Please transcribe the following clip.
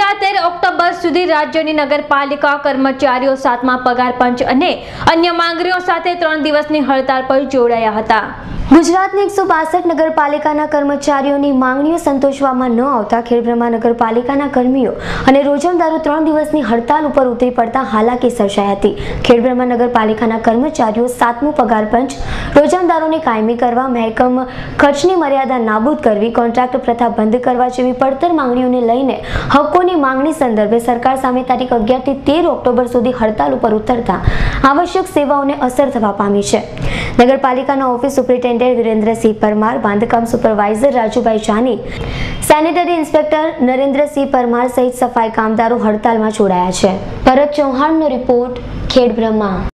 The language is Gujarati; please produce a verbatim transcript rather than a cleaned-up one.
છેલ્લા તેર ઓક્ટોબર સુધી રાજ્યની નગરપાલિકા કર્મચારીઓ સાતમા પગાર પંચ અને અન્ય માંગણીઓ સાથે ત્રણ દિવસની હડતાળ પર જોડાયા હતા। ગુજરાતની એકસો બાસઠ નગરપાલિકાના કર્મચારીઓની માંગણીઓ સંતોષવામાં ન આવતા ખેડબ્રહ્મા નગરપાલિકાના કર્મીઓ અને રોજમદારો ત્રણ દિવસની હડતાળ ઉપર ઉતરી પડતા હાલાકી સર્જાઈ હતી। ખેડબ્રહ્મા નગરપાલિકાના કર્મચારીઓ સાતમું પગાર પંચ, રોજમદારોને કાયમી કરવા, મહેકમ ખર્ચની મર્યાદા નાબૂદ કરવી, કોન્ટ્રાક્ટ પ્રથા બંધ કરવા જેવી પડતર માંગણીઓને લઈને હકોની માંગણી સંદર્ભે સરકાર સામે તારીખ અગિયાર થી તેર ઓક્ટોબર સુધી હડતાળ ઉપર ઉતરતા આવશ્યક સેવાઓને અસર થવા પામી છે। નગરપાલિકાના ઓફિસ સુપ્રિન્ટેન્ડન્ટ વિરેન્દ્રસિંહ પરમાર, બાંધકામ supervisor Rajubhai Jani, sanitary inspector Narendrasinh Parmar સહિત સફાઈ કામદારો હડતાલમાં જોડાયા છે। ભરત ચૌહાણનો રિપોર્ટ, ખેડબ્રહ્મા।